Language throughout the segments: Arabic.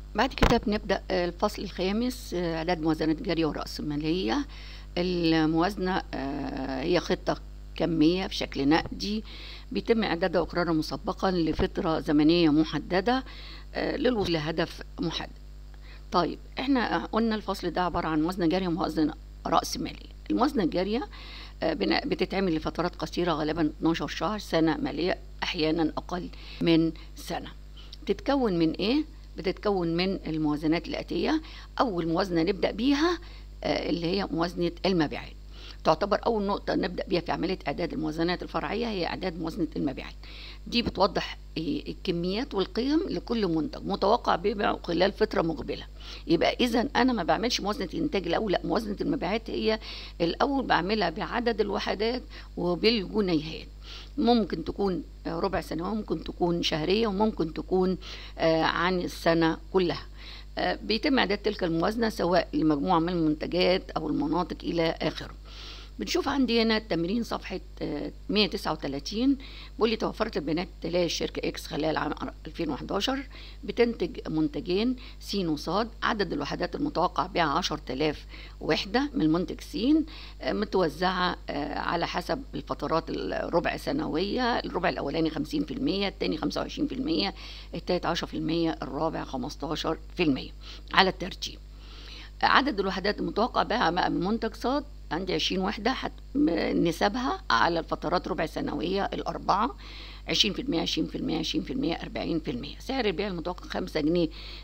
بعد كده بنبدأ الفصل الخامس، إعداد موازنات جارية ورأسمالية. الموازنة هي خطة كمية في شكل نقدي بيتم إعدادها وإقرارها مسبقا لفترة زمنية محددة للوصول لهدف محدد. طيب احنا قلنا الفصل ده عبارة عن موازنة جارية وموازنة رأسمالية. الموازنة الجارية بتتعمل لفترات قصيرة، غالبا 12 شهر، سنة مالية، أحيانا أقل من سنة. بتتكون من إيه؟ بتتكون من الموازنات الآتية. أول موازنة نبدأ بيها اللي هي موازنة المبيعات. تعتبر أول نقطة نبدأ بيها في عملية إعداد الموازنات الفرعية هي إعداد موازنة المبيعات. دي بتوضح الكميات والقيم لكل منتج متوقع بيبيعه خلال فترة مقبلة. يبقى إذا أنا ما بعملش موازنة الإنتاج الأول، لا، موازنة المبيعات هي الأول بعملها بعدد الوحدات وبالجنيهات. ممكن تكون ربع سنوية، ممكن تكون شهرية، وممكن تكون عن السنة كلها. بيتم إعداد تلك الموازنة سواء لمجموعة من المنتجات أو المناطق إلى آخره. بنشوف عندي هنا التمرين صفحة 139. بيقول لي توفرت البيانات التالية للشركة إكس خلال عام 2011 بتنتج منتجين س وص. عدد الوحدات المتوقع بها 10,000 وحدة من المنتج س، متوزعة على حسب الفترات الربع سنوية. الربع الأولاني 50%، الثاني 25%، الثالث 10%، الرابع 15% على الترتيب. عدد الوحدات المتوقع بها من منتج ص عندي 20 وحدة، نسبها على الفترات ربع سنوية الأربعة 20%، 20%، 20%، 40%. سعر البيع المتوقع 5 جنيه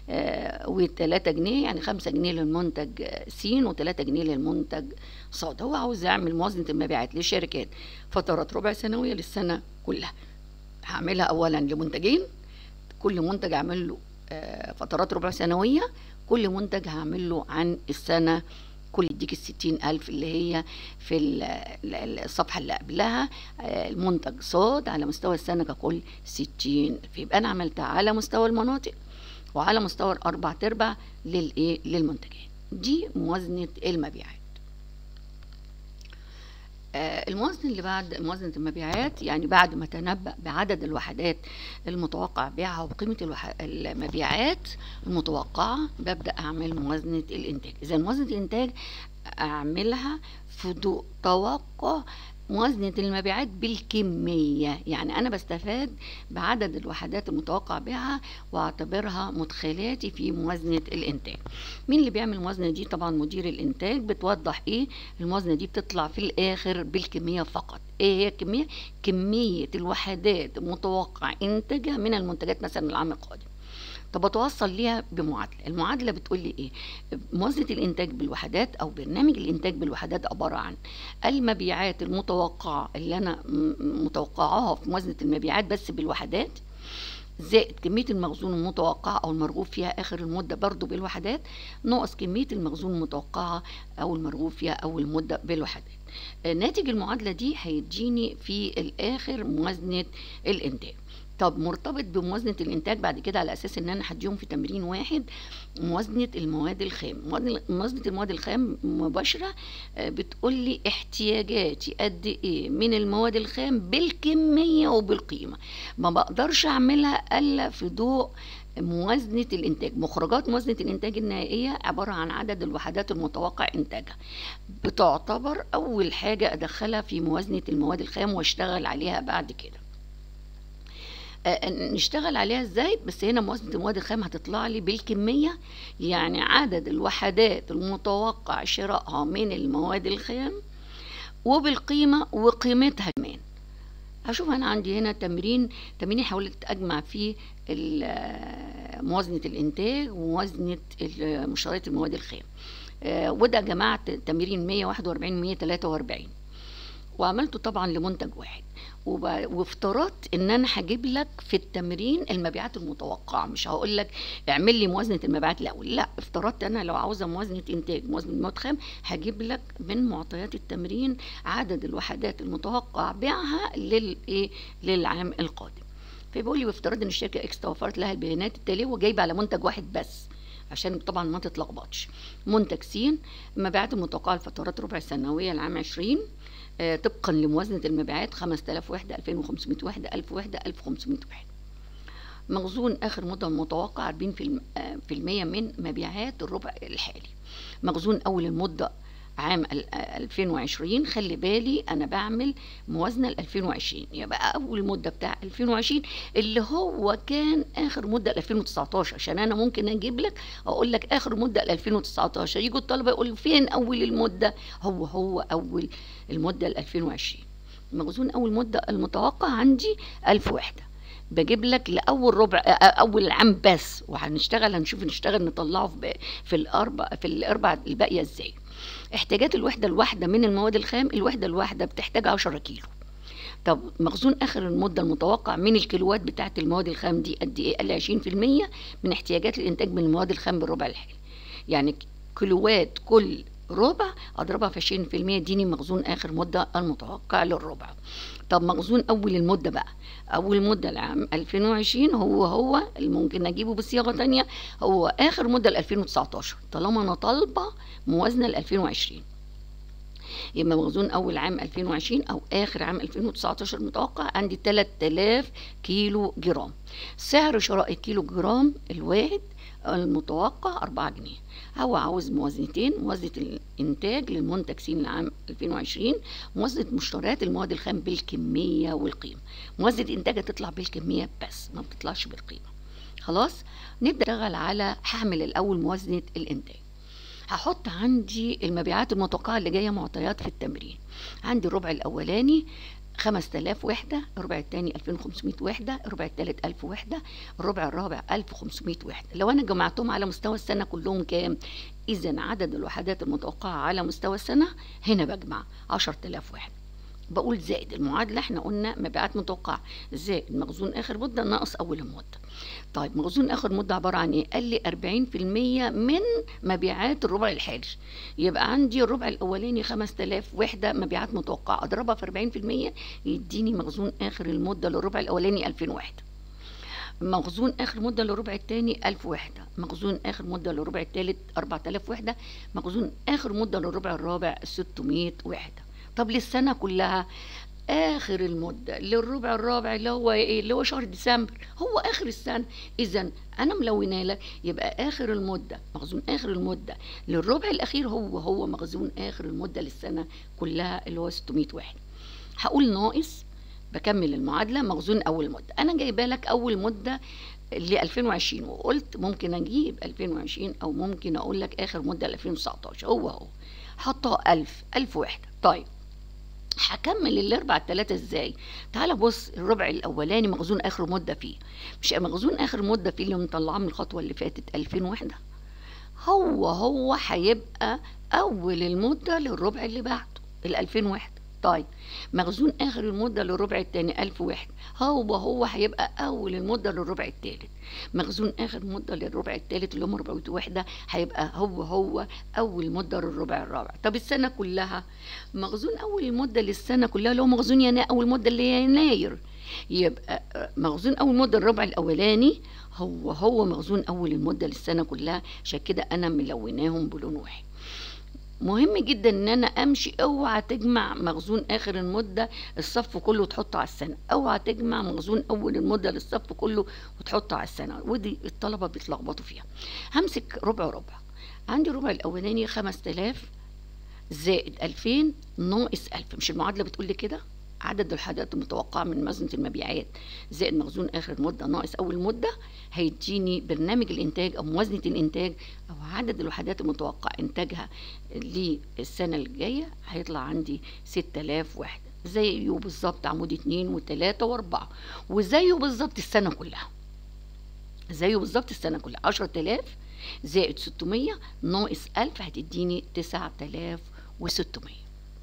و3 جنيه، يعني 5 جنيه للمنتج س و3 جنيه للمنتج ص. هو عاوز يعمل موازنة المبيعات للشركات فترات ربع سنوية للسنة كلها. هعملها أولا لمنتجين، كل منتج هعمل له فترات ربع سنوية، كل منتج هعمل له عن السنة كل. يديك 60,000 اللي هي في الصفحة اللي قبلها. المنتج ص على مستوى السنة ككل 60,000. يبقى أنا عملتها على مستوى المناطق وعلى مستوى الأربع تربع للمنتجات. دي موازنة المبيعات. الموازنة اللي بعد موازنة المبيعات، يعني بعد ما تنبأ بعدد الوحدات المتوقع بيعها وقيمة المبيعات المتوقعة، ببدأ أعمل موازنة الإنتاج. إذا موازنة الإنتاج أعملها في ضوء توقع موازنة المبيعات بالكمية، يعني أنا بستفاد بعدد الوحدات المتوقع بها وأعتبرها مدخلاتي في موازنة الإنتاج. مين اللي بيعمل الموازنة دي؟ طبعا مدير الإنتاج. بتوضح إيه الموازنة دي؟ بتطلع في الآخر بالكمية فقط. إيه هي الكمية؟ كمية الوحدات المتوقع إنتاجها من المنتجات مثلا العام القادم. طب اتوصل ليها بمعادله. المعادله بتقول لي ايه؟ موازنه الانتاج بالوحدات او برنامج الانتاج بالوحدات عباره عن المبيعات المتوقعه اللي انا متوقعاها في موازنه المبيعات بس بالوحدات، زائد كميه المخزون المتوقعه او المرغوب فيها اخر المده برضو بالوحدات، ناقص كميه المخزون المتوقعه او المرغوب فيها اول المده بالوحدات. ناتج المعادله دي هيديني في الاخر موازنه الانتاج. طب مرتبط بموازنة الإنتاج بعد كده على أساس إن أنا هديهم في تمرين واحد موازنة المواد الخام. موازنة المواد الخام مباشرة بتقول لي احتياجاتي قد إيه من المواد الخام بالكمية وبالقيمة. ما بقدرش أعملها إلا في ضوء موازنة الإنتاج. مخرجات موازنة الإنتاج النهائية عبارة عن عدد الوحدات المتوقع إنتاجها، بتعتبر أول حاجة أدخلها في موازنة المواد الخام واشتغل عليها بعد كده. نشتغل عليها ازاي؟ بس هنا موازنة المواد الخام هتطلع لي بالكمية، يعني عدد الوحدات المتوقع شرائها من المواد الخام، وبالقيمة وقيمتها كمان. هشوف انا عندي هنا تمرين حاولت اجمع فيه موازنة الانتاج وموازنة مشتريات المواد الخام، وده جمعت تمرين 141 143 وعملته طبعا لمنتج واحد. وافترضت ان انا هجيب لك في التمرين المبيعات المتوقعه، مش هقول لك اعمل لي موازنه المبيعات الاول، لا، افترضت انا لو عاوزه موازنه انتاج موازنه مواد خام هجيب لك من معطيات التمرين عدد الوحدات المتوقع بيعها للعام القادم. فبيقول لي وافترض ان الشركه اكس توفرت لها البيانات التاليه وجايبه على منتج واحد بس عشان طبعا ما تتلخبطش. منتج س المبيعات المتوقعه لفترات ربع سنويه العام 20 طبقا لموازنة المبيعات 5000 وحدة، 2500 وحدة، 1000 وحدة، 1500 وحدة. مخزون آخر مدة متوقع 40% من مبيعات الربع الحالي. مخزون أول المدة عام 2020، خلي بالي أنا بعمل موازنة ل 2020، يبقى أول مدة بتاع 2020 اللي هو كان آخر مدة ل 2019، عشان أنا ممكن أجيب لك أقول لك آخر مدة ل 2019، يجوا الطلبة يقولوا فين أول المدة؟ هو أول المدة ل 2020. مخزون أول مدة المتوقع عندي 1000 وحدة، بجيب لك لاول ربع اول عام بس، وهنشتغل هنشوف نشتغل نطلعه في الاربع الباقيه ازاي. احتياجات الوحده الواحده من المواد الخام، الوحده الواحده بتحتاج 10 كيلو. طب مخزون اخر المده المتوقع من الكيلوات بتاعه المواد الخام دي قد ايه؟ قال لي 20% من احتياجات الانتاج من المواد الخام بالربع الحالي. يعني كيلوات كل ربع اضربها في 20%، اديني مخزون اخر مده المتوقع للربع. طب مخزون اول المده بقى، اول مده العام 2020 هو اللي ممكن اجيبه بصياغه تانية، هو اخر مده ل 2019 طالما انا طالبه موازنه ل 2020. يبقى مخزون اول عام 2020 او اخر عام 2019 المتوقع عندي 3000 كيلو جرام. سعر شراء الكيلو جرام الواحد المتوقع 4 جنيه. هو عاوز موازنتين، موازنة الإنتاج للمنتج س لعام 2020، موازنة مشتريات المواد الخام بالكمية والقيمة. موازنة الإنتاج هتطلع بالكمية بس ما بتطلعش بالقيمة. خلاص نبدأ نشتغل على، هعمل الأول موازنة الإنتاج. هحط عندي المبيعات المتوقعة اللي جاية معطيات في التمرين. عندي الربع الأولاني 5000 وحدة، الربع الثاني 2500 وحدة، الربع الثالث 1000 وحدة، الربع الرابع 1500 وحدة. لو أنا جمعتهم على مستوى السنة كلهم كام؟ إذا عدد الوحدات المتوقعة على مستوى السنة هنا بجمع 10000 وحدة. بقول زائد المعادلة، احنا قلنا مبيعات متوقعة زائد مخزون آخر مدة ناقص أول المدة. طيب مخزون آخر مدة عبارة عن إيه؟ قال لي 40% من مبيعات الربع الحالي. يبقى عندي الربع الأولاني 5000 وحدة مبيعات متوقعة، أضربها في 40% يديني مخزون آخر المدة للربع الأولاني 2000 وحدة. مخزون آخر مدة للربع الثاني 1000 وحدة، مخزون آخر مدة للربع الثالث 4000 وحدة، مخزون آخر مدة للربع الرابع 600 وحدة. طب للسنة كلها آخر المدة للربع الرابع اللي هو إيه؟ اللي هو شهر ديسمبر، هو آخر السنة. إذا أنا ملونة لك، يبقى آخر المدة مخزون آخر المدة للربع الأخير هو مخزون آخر المدة للسنة كلها اللي هو 600 وحدة. هقول ناقص، بكمل المعادلة مخزون أول مدة. أنا جايبه لك أول مدة ل 2020 وقلت ممكن أجيب 2020 أو ممكن أقول لك آخر مدة ل 2019، هو حطها 1000 وحدة. طيب هكمل الاربع التلاتة ازاي؟ تعال بص، الربع الاولاني مخزون اخر مده فيه، مش مخزون اخر مده فيه اللي مطلعاه من الخطوه اللي فاتت 2000 وحده، هو هيبقى اول المده للربع اللي بعده ال 2000 وحده. طيب مخزون اخر المده للربع الثاني 1000 وحده، هو هيبقى اول المده للربع الثالث. مخزون اخر مده للربع الثالث اللي هم 400 وحده هيبقى هو اول مده للربع الرابع. طب السنه كلها، مخزون اول المده للسنه كلها اللي هو مخزون اول مده اللي هي يناير، يبقى مخزون اول مده الربع الاولاني هو مخزون اول المده للسنه كلها. عشان كده انا ملوناهم بلون واحد. مهم جدا ان انا امشي، اوعى تجمع مخزون اخر المده الصف كله وتحطه على السنه، اوعى تجمع مخزون اول المده للصف كله وتحطه على السنه، ودي الطلبه بيتلخبطوا فيها. همسك ربع، عندي الربع الاولاني 5000 زائد 2000 ناقص 1000، مش المعادله بتقول لي كده؟ عدد الوحدات المتوقعة من مخزون المبيعات زائد مخزون آخر مدة ناقص أول مدة هيديني برنامج الإنتاج أو موازنة الإنتاج أو عدد الوحدات المتوقع إنتاجها للسنة الجاية. هيطلع عندي 6000 وحدة، زيه بالظبط عمود 2 و3 و4، وزيه بالظبط السنة كلها، زيه بالظبط السنة كلها. 10000 زائد 600 ناقص 1000 هتديني 9600.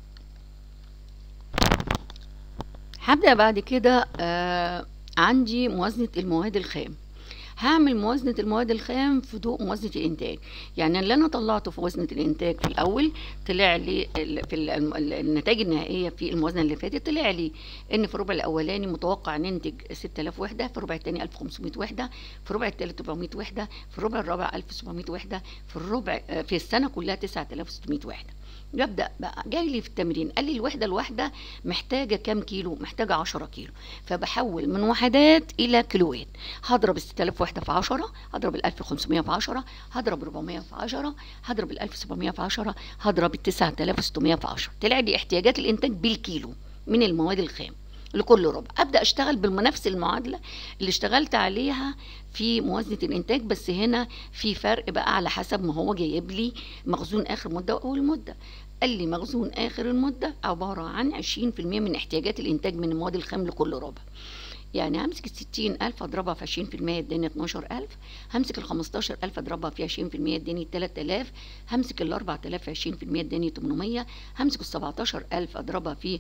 هبدأ بعد كده عندي موازنة المواد الخام. هعمل موازنة المواد الخام في ضوء موازنة الإنتاج. يعني اللي أنا طلعته في موازنة الإنتاج في الأول طلع لي في النتائج النهائية في الموازنة اللي فاتت، طلع لي إن في الربع الأولاني متوقع ننتج 6000 وحدة، في الربع الثاني 1500 وحدة، في الربع الثالث 400 وحدة، في الربع الرابع 1700 وحدة، في السنة كلها 9600 وحدة. يبدأ بقى جاي لي في التمرين قال لي الوحدة الواحدة محتاجة كام كيلو؟ محتاجة 10 كيلو، فبحول من وحدات إلى كيلوات. هضرب ال 6000 وحدة واحدة في 10، هضرب ال 1500 في 10، هضرب 400 في 10، هضرب ال 1700 في 10، هضرب ال 9600 في 10. طلع لي احتياجات الإنتاج بالكيلو من المواد الخام لكل ربع. أبدأ أشتغل بنفس المعادلة اللي اشتغلت عليها في موازنة الإنتاج، بس هنا في فرق بقى على حسب ما هو جايب لي مخزون آخر مدة وأول مدة. قال لي مخزون آخر المدة عبارة عن 20% من احتياجات الإنتاج من المواد الخام لكل ربع. يعني همسك ال60,000 أضربها في 20% اداني 12,000، همسك ال15,000 أضربها في 20% اداني 3,000، همسك ال4,000 في 20% اداني 800، همسك ال17,000 أضربها في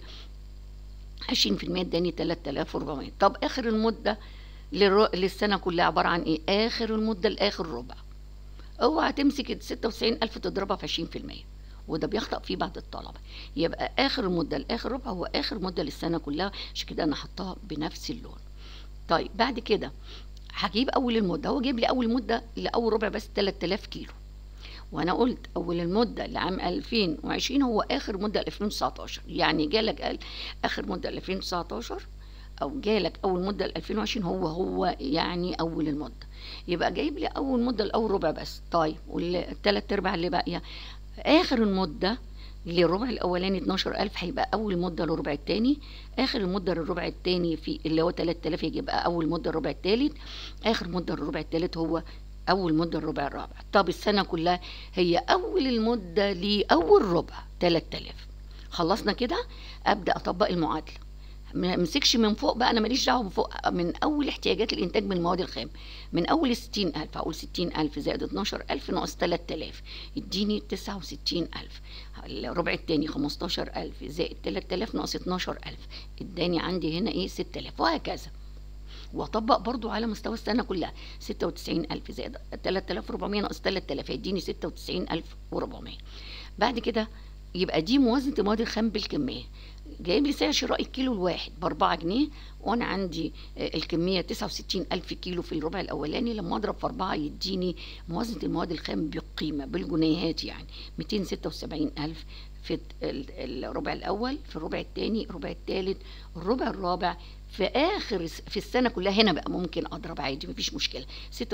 20% اداني 3,400. طب آخر المدة للسنة كلها عبارة عن إيه؟ آخر المدة لآخر ربع. اوعى تمسك ال96,000 تضربها في 20%، وده بيخطأ فيه بعض الطلبة. يبقى آخر المدة لآخر ربع هو آخر مدة للسنة كلها، عشان كده أنا حطها بنفس اللون. طيب بعد كده هجيب أول المدة. هو جايب لي أول مدة لأول ربع بس 3000 كيلو، وأنا قلت أول المدة لعام 2020 هو آخر مدة ل 2019. يعني جالك قال آخر مدة ل 2019 أو جالك أول مدة ل 2020 هو يعني أول المدة. يبقى جايب لي أول مدة لأول ربع بس. طيب والتلات أرباع اللي باقية آخر المدة للربع الأولاني 12,000 هيبقى أول مدة للربع التاني، آخر المدة للربع التاني في اللي هو 3000 يبقى أول مدة للربع التالت، آخر مدة للربع التالت هو أول مدة للربع الرابع. طب السنة كلها هي أول المدة لأول ربع 3000. خلصنا كده، أبدأ أطبق المعادلة. ما امسكش من فوق بقى، انا ماليش دعوه من فوق، من اول احتياجات الانتاج من المواد الخام. من اول 60,000 هقول 60,000 زائد 12,000 ناقص 3000 يديني 69,000. الربع التاني 15,000 زائد 3000 ناقص 12,000 اداني عندي هنا ايه 6,000، وهكذا. واطبق برضو على مستوى السنه كلها. 96,000 زائد 3,400 ناقص 3000 هيديني 96,400. بعد كده يبقى دي موازنه المواد الخام بالكميه. جايب لي سعر شراء الكيلو الواحد ب4 جنيه، وانا عندي الكميه 69,000 كيلو في الربع الاولاني. لما اضرب في 4 يديني موازنه المواد الخام بالقيمه بالجنيهات، يعني 276,000 في الربع الاول، في الربع الثاني، الربع الثالث، الربع الرابع، في اخر في السنه كلها. هنا بقى ممكن اضرب عادي مفيش مشكله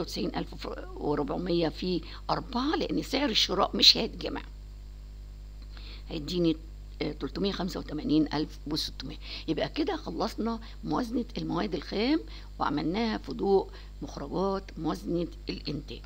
96,400 في 4، لان سعر الشراء مش هيتجمع، هيديني 385,600. يبقى كده خلصنا موازنة المواد الخام وعملناها في ضوء مخرجات موازنة الإنتاج.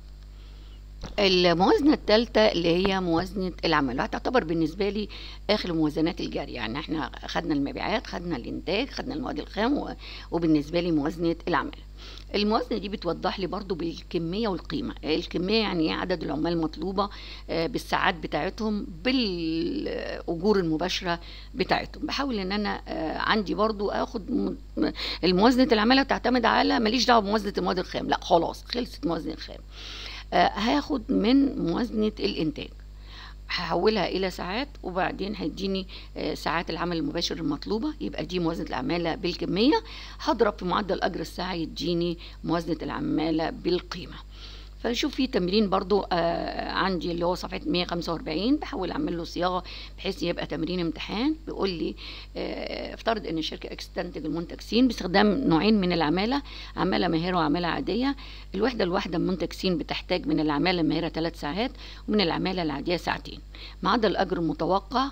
الموازنة الثالثة اللي هي موازنة العمل، هتعتبر بالنسبة لي آخر موازنات الجارية. يعني احنا خدنا المبيعات، خدنا الإنتاج، خدنا المواد الخام، وبالنسبة لي موازنة العمل. الموازنة دي بتوضح لي برضو بالكمية والقيمة. الكمية يعني ايه؟ عدد العمال المطلوبة بالساعات بتاعتهم، بالأجور المباشرة بتاعتهم. بحاول ان انا عندي برضو اخد الموازنة العمالة تعتمد على، ماليش دعوة بموازنة المواد الخام، لا خلاص خلصت موازنة الخام. هاخد من موازنة الإنتاج، هحولها إلى ساعات، وبعدين هيديني ساعات العمل المباشر المطلوبة، يبقى دي موازنة العمالة بالكمية. هضرب في معدل أجر الساعة يديني موازنة العمالة بالقيمة. فنشوف في تمرين برضو عندي اللي هو صفحة 145، بحاول اعمل له صياغة بحيث يبقى تمرين امتحان. بيقول لي افترض ان الشركة اكس تنتج المنتج س باستخدام نوعين من العمالة، عمالة ماهرة وعمالة عادية. الوحدة الواحدة من منتج س بتحتاج من العمالة الماهرة 3 ساعات ومن العمالة العادية ساعتين. معدل الأجر المتوقع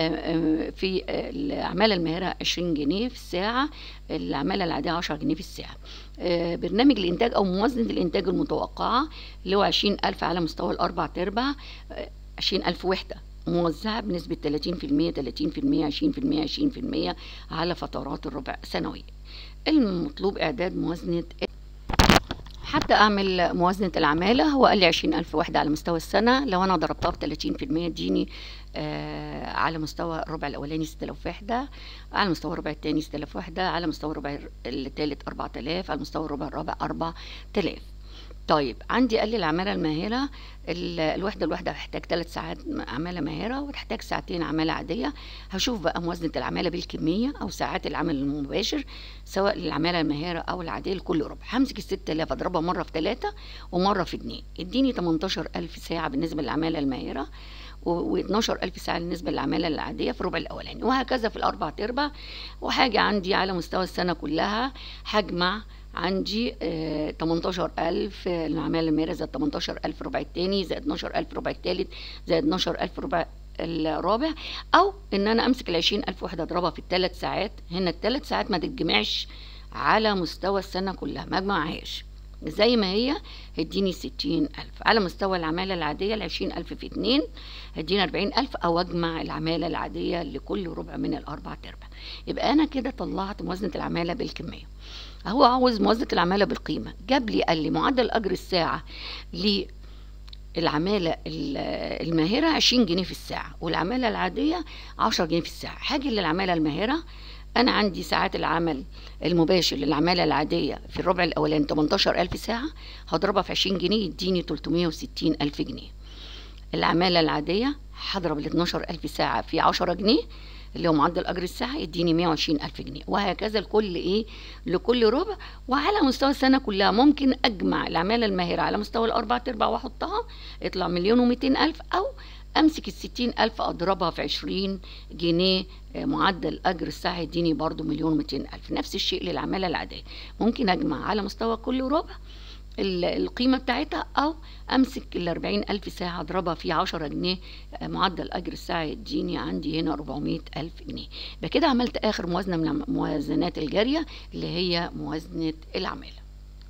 في العمالة الماهرة 20 جنيه في الساعة، العمالة العادية 10 جنيه في الساعة. برنامج الإنتاج أو موازنة الإنتاج المتوقعة اللي هو 20,000 على مستوى ال4/4، 20,000 وحدة موزعة بنسبة 30%، 30%، 20%، 20% على فترات الربع سنوية. المطلوب إعداد موازنة. حتى أعمل موازنة العمالة، هو قال لي 20,000 وحدة على مستوى السنة. لو أنا ضربتها ب30% اديني على مستوى الربع الأولاني 6,000 وحدة، على مستوى الربع الثاني 6,000 وحدة، على مستوى الربع الثالث 4,000، على مستوى الربع الرابع 4,000. طيب عندي قال لي العمالة الماهرة الوحدة هتحتاج 3 ساعات عمالة ماهرة وتحتاج ساعتين عمالة عادية. هشوف بقى موازنة العمالة بالكمية أو ساعات العمل المباشر سواء للعمالة الماهرة أو العادية لكل ربع. همسك 6,000 أضربها مرة في 3 ومرة في 2 اديني 18,000 ساعة بالنسبة للعمالة الماهرة و12,000 ساعة بالنسبة للعمالة العادية في الربع الأولاني، وهكذا في ال4/4. وحاجة عندي على مستوى السنة كلها هجمع عندي 18,000 العمالة الماهرة زائد 18,000 ربع التاني زائد 12,000 ربع التالت زائد 12,000 ربع الرابع، أو إن أنا أمسك 20,000 وحدة أضربها في ال3 ساعات. هنا ال3 ساعات ما تتجمعش على مستوى السنة كلها، ما أجمعهاش زي ما هي، هيديني 60,000. على مستوى العمالة العادية 20,000 في 2 هيديني 40,000، أو أجمع العمالة العادية لكل ربع من ال4 أرباع. يبقى أنا كده طلعت موازنة العمالة بالكمية. هو عاوز موازنة العمالة بالقيمة، جاب لي قال لي معدل أجر الساعة للعمالة الماهرة 20 جنيه في الساعة، والعمالة العادية 10 جنيه في الساعة. هاجي للعمالة الماهرة، أنا عندي ساعات العمل المباشر للعمالة العادية في الربع الأولاني 18,000 ساعة، هضربها في 20 جنيه يديني 360,000 جنيه. العمالة العادية هضرب ال 12,000 ساعة في 10 جنيه اللي هو معدل أجر الساعة يديني 120,000 جنيه، وهكذا لكل ربع. وعلى مستوى السنة كلها ممكن أجمع العمالة الماهرة على مستوى ال4 أرباع وأحطها يطلع 1,200,000، أو أمسك ال60,000 أضربها في 20 جنيه معدل أجر الساعة يديني برضو 1,200,000. نفس الشيء للعمالة العادية، ممكن أجمع على مستوى كل ربع القيمة بتاعتها، أو أمسك ال40,000 ساعة أضربها في 10 جنيه معدل أجر الساعة يديني عندي هنا 400,000 جنيه. بكده عملت آخر موازنة من الموازنات الجارية اللي هي موازنة العمالة.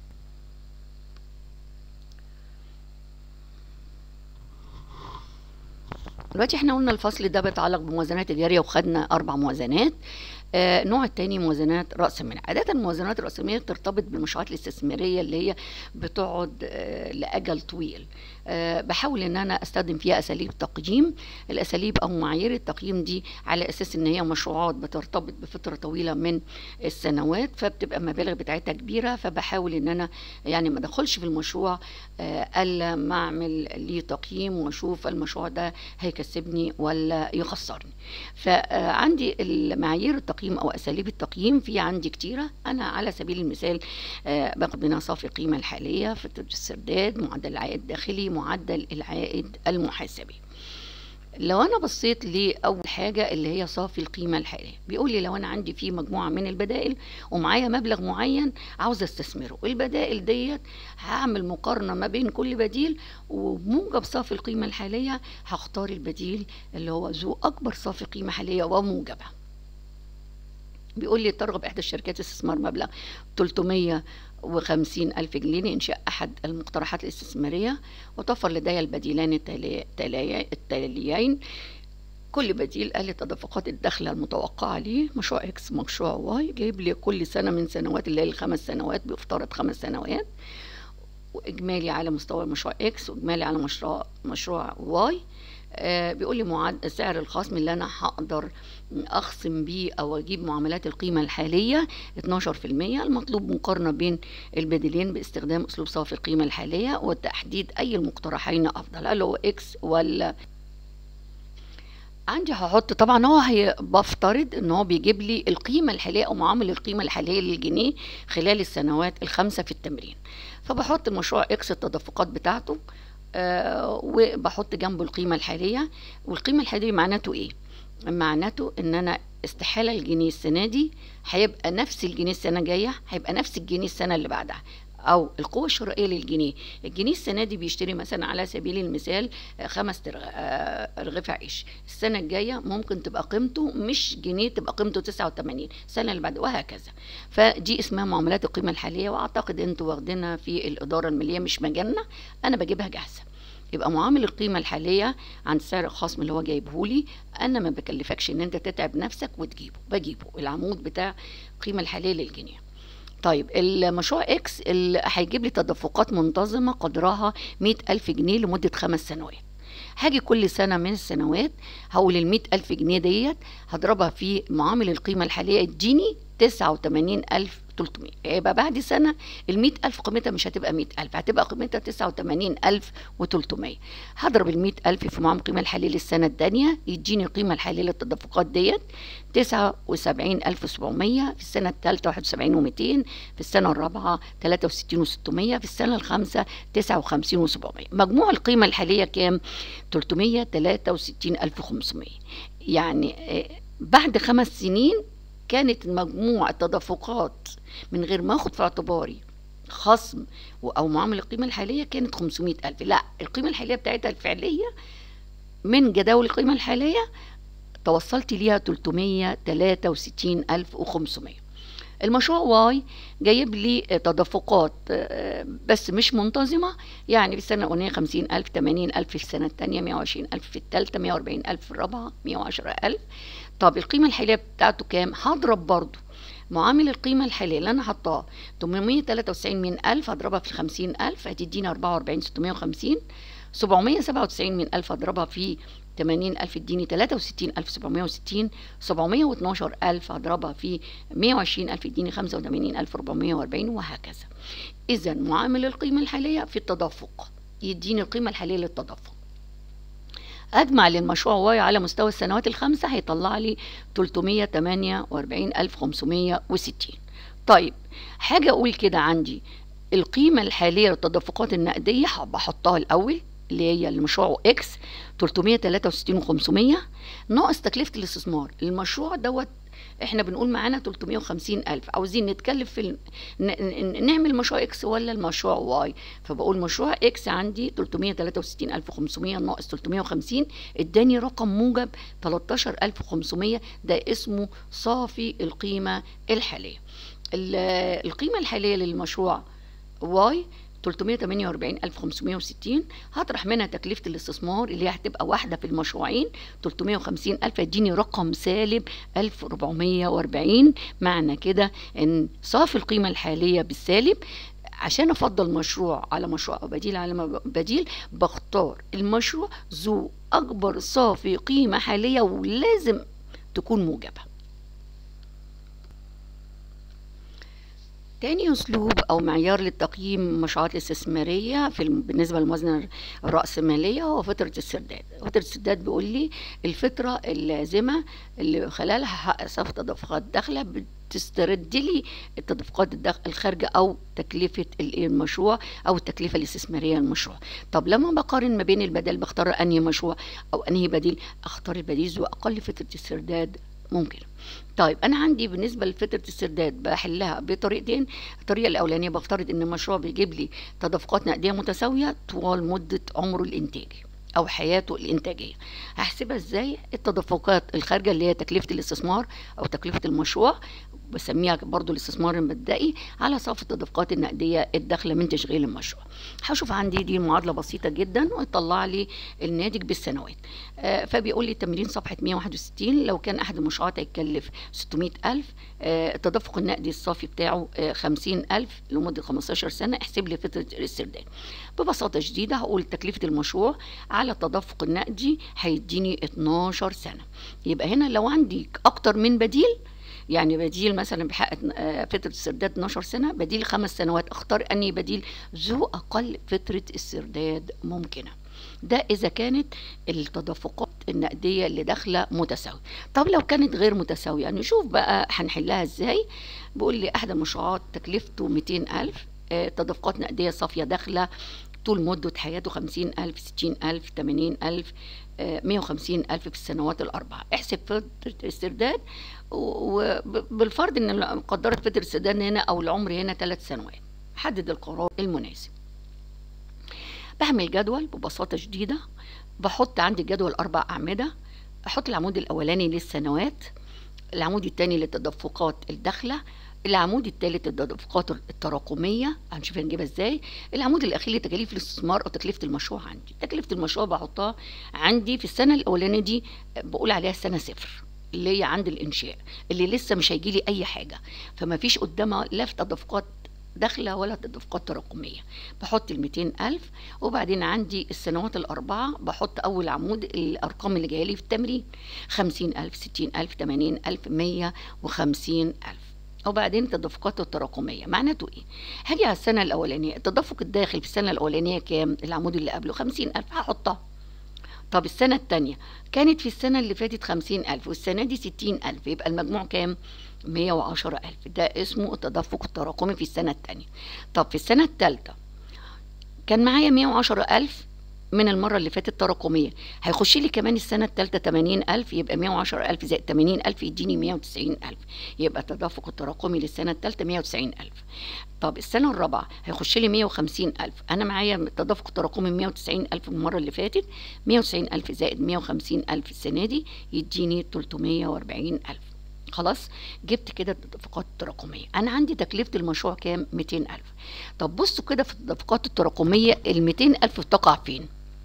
دلوقتي احنا قلنا الفصل ده بيتعلق بموازنات الجارية وخدنا 4 موازنات. النوع الثاني موازنات رأس المال. عادة الموازنات الرأسمالية ترتبط بالمشروعات الاستثمارية اللي هي بتقعد لأجل طويل. بحاول ان انا استخدم فيها اساليب تقييم. الاساليب او معايير التقييم دي على اساس ان هي مشروعات بترتبط بفترة طويلة من السنوات، فبتبقى المبالغ بتاعتها كبيرة، فبحاول ان انا يعني ما ادخلش في المشروع الا ما اعمل ليه تقييم واشوف المشروع ده هيكسبني ولا يخسرني. فعندي المعايير التقييم او اساليب التقييم في عندي كتيرة. انا على سبيل المثال باخد منها صافي القيمة الحالية، فترة السرداد، معدل العائد الداخلي، معدل العائد المحاسبي. لو انا بصيت لاول حاجه اللي هي صافي القيمه الحاليه، بيقول لي لو انا عندي في مجموعه من البدائل ومعايا مبلغ معين عاوز استثمره، البدائل ديت هعمل مقارنه ما بين كل بديل، وبموجب صافي القيمه الحاليه هختار البديل اللي هو ذو اكبر صافي قيمه حاليه وموجبها. بيقول لي ترغب إحدى الشركات استثمار مبلغ 350,000 جنيه لإنشاء أحد المقترحات الاستثمارية، وتوفر لدي البديلان التاليين. كل بديل قال لي تدفقات الدخل المتوقعة ليه، مشروع إكس مشروع واي، جايب لي كل سنة من سنوات اللي هي ال5 سنوات، بيفترض 5 سنوات، وإجمالي على مستوى المشروع إكس وإجمالي على مشروع واي. بيقول لي معدل سعر الخصم اللي انا هقدر اخصم بيه او اجيب معاملات القيمه الحاليه 12%. المطلوب مقارنه بين البديلين باستخدام اسلوب صافي القيمه الحاليه وتحديد اي المقترحين افضل، هل هو اكس ولا عندي. هحط طبعا بفترض ان هو بيجيب لي القيمه الحاليه او معامل القيمه الحاليه للجنيه خلال السنوات ال5 في التمرين. فبحط المشروع اكس التدفقات بتاعته وبحط جنبه القيمة الحالية. والقيمة الحالية معناته ايه؟ معناته ان انا استحالة الجنيه السنة دي هيبقى نفس الجنيه السنة الجاية، هيبقى نفس الجنيه السنة اللي بعدها، او القوة الشرائية للجنيه. الجنيه السنة دي بيشتري مثلا على سبيل المثال 5 رغيف عيش، السنة الجاية ممكن تبقى قيمته مش جنيه، تبقى قيمته 89 السنة اللي بعد، وهكذا. فدي اسمها معاملات القيمة الحالية، واعتقد انتوا واخدينها في الإدارة المالية، مش مجالنا، انا بجيبها جاهزة. يبقى معامل القيمة الحالية عن سعر الخصم اللي هو جايبهولي، انا ما بكلفكش ان انت تتعب نفسك بجيبه العمود بتاع القيمة الحالية للجنيه. طيب المشروع اكس اللي هيجيب لي تدفقات منتظمة قدرها 100,000 جنيه لمدة 5 سنوات. هاجي كل سنة من السنوات هقول 100,000 جنيه ديت هضربها في معامل القيمة الحالية يديني 89,300. يبقى بعد سنة 100,000 قيمتها مش هتبقى 100,000، هتبقى قيمتها 89,300. هضرب 100,000 في معامل القيمة الحالية للسنة الثانية يديني القيمة الحالية للتدفقات ديت 79,700، في السنة الثالثة 71,200، في السنة الرابعة 63,600، في السنة الخامسة 59,700. مجموع القيمة الحالية كام؟ 363,500. يعني بعد 5 سنين كانت مجموع التدفقات من غير ما اخد في اعتباري خصم او معامل القيمة الحالية كانت 500,000. لا، القيمة الحالية بتاعتها الفعلية من جداول القيمة الحالية توصلت ليها 363,500. المشروع واي جايب لي تدفقات بس مش منتظمة، يعني في السنة الأولانية 50,000، 80,000 في السنة الثانية، 120,000 في الثالثة، 140,000 في الرابعة، 110,000. طب القيمة الحالية بتاعته كام؟ هضرب برضو معامل القيمة الحالية اللي أنا حطاه 893,000 هضربها في 50,000 هتديني 44,650. 797,000 هضربها في 80,000 اديني 63,760. 712,000 هضربها في 120,000 اديني 85,440 وهكذا. إذا معامل القيمة الحالية في التدفق يديني القيمة الحالية للتدفق. أجمع للمشروع واي على مستوى السنوات الخمسة هيطلع لي 348,560. طيب حاجة أقول كده، عندي القيمة الحالية للتدفقات النقدية بحطها الأول اللي هي المشروع اكس 363,500 ناقص تكلفة الاستثمار. المشروع دوت احنا بنقول معانا 350,000، عاوزين نتكلف في نعمل مشروع اكس ولا المشروع واي؟ فبقول مشروع اكس عندي 363,500 ناقص 350 اداني رقم موجب 13,500، ده اسمه صافي القيمة الحالية. القيمة الحالية للمشروع واي 348,560 هطرح منها تكلفة الاستثمار اللي هي هتبقى واحدة في المشروعين 350,000 يديني رقم سالب 1440. معنى كده ان صافي القيمة الحالية بالسالب. عشان افضل مشروع على مشروع او بديل على بديل بختار المشروع ذو اكبر صافي قيمة حالية ولازم تكون موجبة. تاني أسلوب أو معيار للتقييم المشروعات الاستثمارية بالنسبة للموازنة الرأسمالية هو فترة السداد. فترة السداد بيقول لي الفترة اللازمة اللي خلالها هحقق صافي تدفقات داخلة بتسترد لي التدفقات الخارجة أو تكلفة المشروع أو التكلفة الاستثمارية للمشروع. طب لما بقارن ما بين البدائل بختار أنهي مشروع أو أنهي بديل؟ أختار البديل ذو أقل فترة السداد ممكن. طيب انا عندي بالنسبه لفتره السداد بحلها بطريقتين. الطريقه الاولانيه بفترض ان المشروع بيجيب لي تدفقات نقديه متساويه طوال مده عمره الانتاجي او حياته الانتاجيه. هحسبها ازاي؟ التدفقات الخارجه اللي هي تكلفه الاستثمار او تكلفه المشروع بسميها برضو الاستثمار المبدئي على صافي التدفقات النقديه الداخله من تشغيل المشروع. هشوف عندي دي معادله بسيطه جدا ويطلع لي الناتج بالسنوات. فبيقول لي التمرين صفحه 161 لو كان احد المشروعات هيكلف 600,000 التدفق النقدي الصافي بتاعه 50,000 لمده 15 سنه، احسب لي فتره الاسترداد. ببساطه شديده هقول تكلفه المشروع على التدفق النقدي هيديني 12 سنه. يبقى هنا لو عندي اكتر من بديل، يعني بديل مثلا بيحقق فترة السرداد 12 سنة، بديل 5 سنوات، اختار انهي بديل ذو اقل فترة السرداد ممكنة. ده اذا كانت التدفقات النقدية اللي داخلة متساوية. طب لو كانت غير متساوية نشوف بقى هنحلها ازاي. بيقول لي احد المشروعات تكلفته 200,000 تدفقات نقدية صافية داخلة طول مدة حياته 50,000 60,000 80,000 150,000 في السنوات الأربعة. احسب فترة الاسترداد وبالفرض ان قدرت فترة الاسترداد هنا او العمر هنا 3 سنوات. حدد القرار المناسب. بعمل جدول ببساطة شديدة. بحط عندي الجدول 4 أعمدة. احط العمود الاولاني للسنوات، العمود الثاني للتدفقات الداخلة، العمود الثالث التدفقات التراكميه هنشوف هنجيبها ازاي، العمود الاخير لتكاليف الاستثمار او تكلفه المشروع. عندي تكلفه المشروع بحطها عندي في السنه الاولانيه دي بقول عليها السنه صفر اللي هي عند الانشاء اللي لسه مش هيجي لي اي حاجه، فما فيش قدامها لا في تدفقات داخله ولا تدفقات تراكميه. بحط ال 200,000 وبعدين عندي السنوات الاربعه بحط اول عمود الارقام اللي جايه لي في التمرين 50,000 60,000 80,000 150,000 وبعدين التدفقات التراكميه. معناته ايه؟ هاجي على السنه الاولانيه التدفق الداخلي في السنه الاولانيه كام؟ العمود اللي قبله 50,000 هحطها. طب السنه الثانيه كانت في السنه اللي فاتت 50,000 والسنه دي 60,000 يبقى المجموع كام؟ 110,000. ده اسمه التدفق التراكمي في السنه الثانيه. طب في السنه الثالثه كان معايا 110,000 من المرة اللي فاتت تراكمية، هيخش لي كمان السنة التالتة 80,000، يبقى 110,000 زائد 80,000 يديني 190,000، يبقى التدفق التراكمي للسنة التالتة 190,000. طب السنة الرابعة هيخش لي 150,000، أنا معايا التدفق التراكمي 190,000 من المرة اللي فاتت، 190,000 زائد 150,000 السنة دي يديني 340,000. خلاص جبت كده التدفقات التراكمية. أنا عندي تكلفة المشروع كام؟ 200,000. طب بصوا كده في التدفقات التراكمية، ال 200,000 بتقع فين؟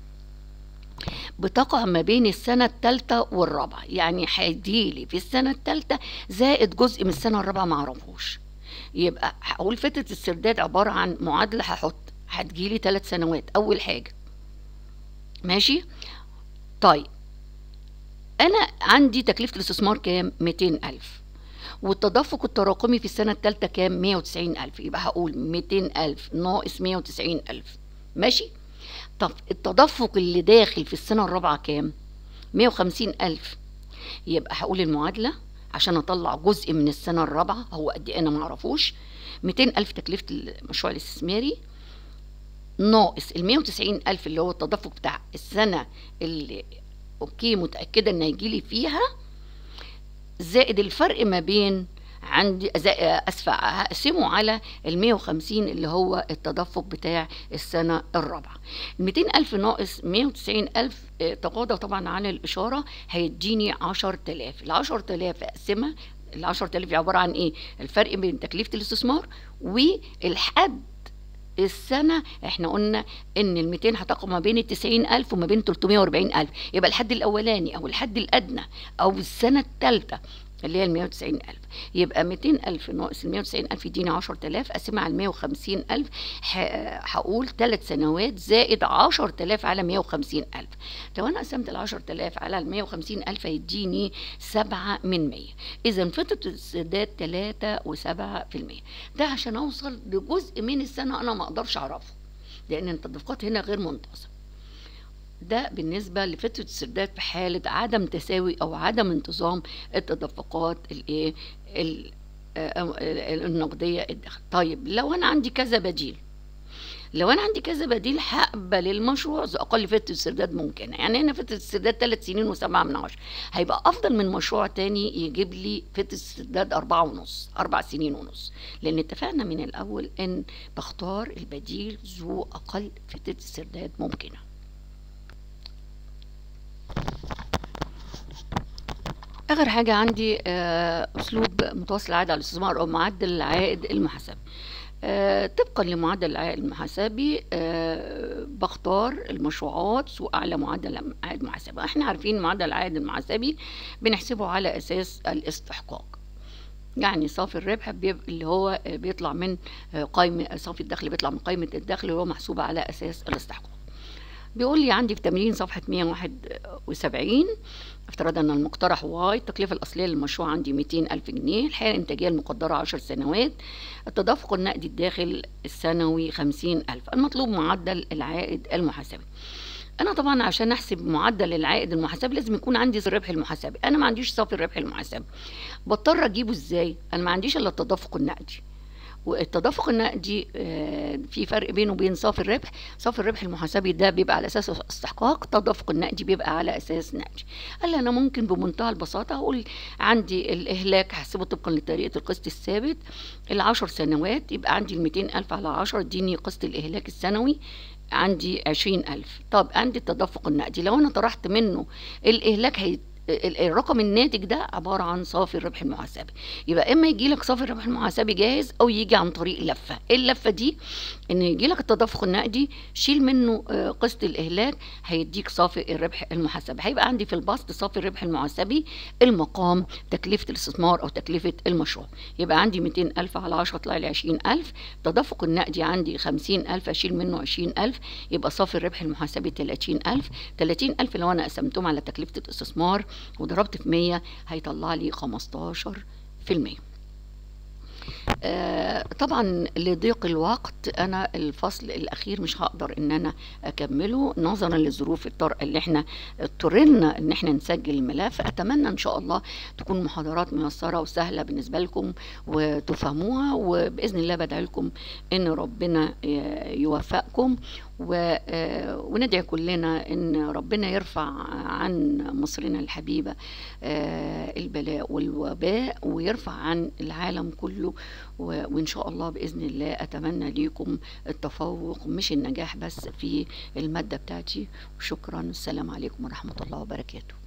بتقع ما بين السنة التالتة والرابعة، يعني هيديلي في السنة التالتة زائد جزء من السنة الرابعة معرفوش. يبقى هقول فترة السرداد عبارة عن معادلة، هتجيلي 3 سنوات أول حاجة. ماشي؟ طيب أنا عندي تكلفة الاستثمار كام؟ 200,000، والتدفق التراكمي في السنة التالتة كام؟ 190,000، يبقى هقول 200,000 ناقص 190,000. ماشي؟ طب التدفق اللي داخل في السنة الرابعة كام؟ 150,000، يبقى هقول المعادلة عشان أطلع جزء من السنة الرابعة هو قد إيه أنا معرفوش. 200,000 تكلفة المشروع الاستثماري ناقص ال 190,000 اللي هو التدفق بتاع السنة اللي أوكي متأكدة إن هيجيلي فيها، زائد الفرق ما بين عندي هقسمه على ال 150 اللي هو التدفق بتاع السنة الرابعة. 200,000 ناقص 190,000 تغاضى طبعا عن الإشارة هيديني 10,000. ال 10,000 أقسمها، ال 10,000 عبارة عن إيه؟ الفرق بين تكلفة الاستثمار والحد السنة. احنا قلنا ان ال 200 هتقع ما بين ال 90,000 وما بين 340,000، يبقى الحد الاولاني او الحد الادنى او السنة الثالثة اللي هي ال 190,000، يبقى 200,000 ناقص ال 190,000 يديني 10,000، اقسمها على 150,000 هقول 3 سنوات زائد 10,000 على 150,000. لو انا قسمت ال 10,000 على ال 150,000 هيديني 7%. اذا فترة السداد 3.7%. ده عشان اوصل لجزء من السنة انا ما اقدرش اعرفه لان التدفقات هنا غير منتظمة. ده بالنسبة لفترة السرداد في حالة عدم تساوي أو عدم انتظام التدفقات النقدية الداخل. طيب لو أنا عندي كذا بديل، هقبل المشروع ذو أقل فترة السرداد ممكنة. يعني هنا فترة السرداد 3 سنين و7/10، هيبقى أفضل من مشروع تاني يجيب لي فترة السرداد 4 سنين ونص، لأن اتفقنا من الأول إن بختار البديل ذو أقل فترة السرداد ممكنة. آخر حاجة عندي أسلوب متوسط العائد على الاستثمار أو معدل العائد المحاسبي. طبقا لمعدل العائد المحاسبي بختار المشروعات ذو أعلى معدل عائد محاسبي. احنا عارفين معدل العائد المحاسبي بنحسبه على أساس الاستحقاق، يعني صافي الربح اللي هو بيطلع من قائمة صافي الدخل، بيطلع من قائمة الدخل اللي هو محسوب على أساس الاستحقاق. بيقول لي عندي في تمرين صفحة 171 افترض ان المقترح واي، التكلفة الأصلية للمشروع عندي 200,000 جنيه، الحالة الإنتاجية المقدرة 10 سنوات، التدفق النقدي الداخل السنوي 50,000، المطلوب معدل العائد المحاسبي. أنا طبعا عشان أحسب معدل العائد المحاسبي لازم يكون عندي الربح المحاسبي، أنا ما عنديش صافي الربح المحاسبي، بضطر أجيبه إزاي؟ أنا ما عنديش إلا التدفق النقدي، والتدفق النقدي في فرق بينه وبين صافي الربح. صافي الربح المحاسبي ده بيبقى على اساس استحقاق، التدفق النقدي بيبقى على اساس نقدي. قال لي انا ممكن بمنتهى البساطه اقول عندي الاهلاك هحسبه طبقا لطريقه القسط الثابت، ال10 سنوات يبقى عندي ال 200,000 على 10 اديني قسط الاهلاك السنوي عندي 20,000. طب عندي التدفق النقدي لو انا طرحت منه الاهلاك الرقم الناتج ده عبارة عن صافي الربح المحاسبي. يبقى اما يجي لك صافي الربح المحاسبي جاهز او يجي عن طريق لفة. ايه اللفة دي؟ ان يجي لك التدفق النقدي شيل منه قسط الاهلاك هيديك صافي الربح المحاسبي. هيبقى عندي في البسط صافي الربح المحاسبي المقام تكلفة الاستثمار او تكلفة المشروع. يبقى عندي 200,000 على 10 طلع لي 20,000، التدفق النقدي عندي 50,000 اشيل منه 20,000 يبقى صافي الربح المحاسبي 30,000. 30,000 لو انا قسمتهم على تكلفة الاستثمار وضربت في 100 هيطلع لي 15%. طبعا لضيق الوقت انا الفصل الاخير مش هقدر ان انا اكمله نظرا لظروف الطارئه اللي احنا اضطرينا ان احنا نسجل الملف. اتمنى ان شاء الله تكون محاضرات ميسره وسهله بالنسبه لكم وتفهموها، وباذن الله بدعي لكم ان ربنا يوفقكم وندعي كلنا ان ربنا يرفع عن مصرنا الحبيبة البلاء والوباء، ويرفع عن العالم كله. وان شاء الله باذن الله اتمنى ليكم التفوق، مش النجاح بس في المادة بتاعتي. وشكرا، السلام عليكم ورحمة الله وبركاته.